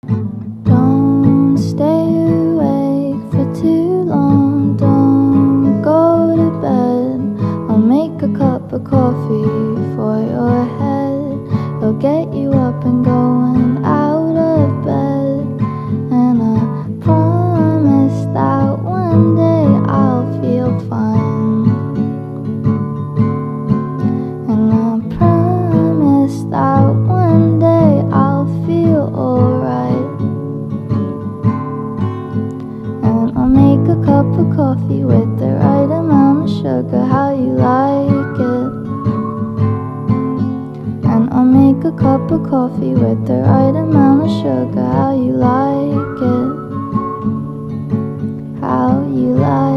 Don't stay awake for too long, don't go to bed. I'll make a cup of coffee for your head. It'll get you up and going out of bed. And I promise that one day I'll feel fine. And I promise that one day I'll feel alright. And I'll make a cup of coffee with the right amount of sugar, how you like it. And I'll make a cup of coffee with the right amount of sugar, how you like it. How you like it.